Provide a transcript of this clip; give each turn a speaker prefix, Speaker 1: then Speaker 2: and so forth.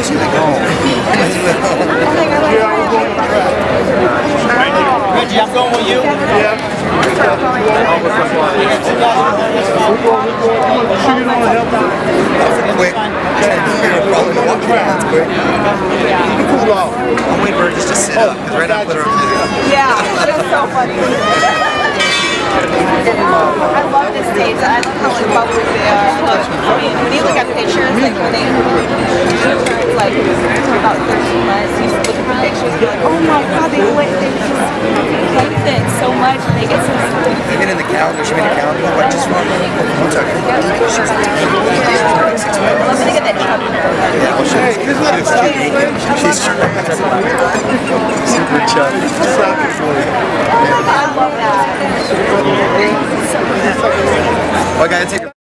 Speaker 1: Reggie, I'm going with you.
Speaker 2: Yeah.
Speaker 3: Quick. Probably the walk around quick.
Speaker 2: Cool off.
Speaker 3: I'm waiting for her just to sit up, because right now I put her in the
Speaker 4: Yeah, that's so funny. I love this stage. I love how like bubbly they are. I mean, when you look at pictures, like when they like about 13 months, you look at the pictures, you're like, oh my god, they lengthen so much, and they get so.
Speaker 3: Even in the calendar, she made a calendar look like just one. One second.
Speaker 4: I'm gonna get that chub in her.
Speaker 3: Yeah, well, she's super chubby.
Speaker 4: I love that.
Speaker 3: Well, I gotta take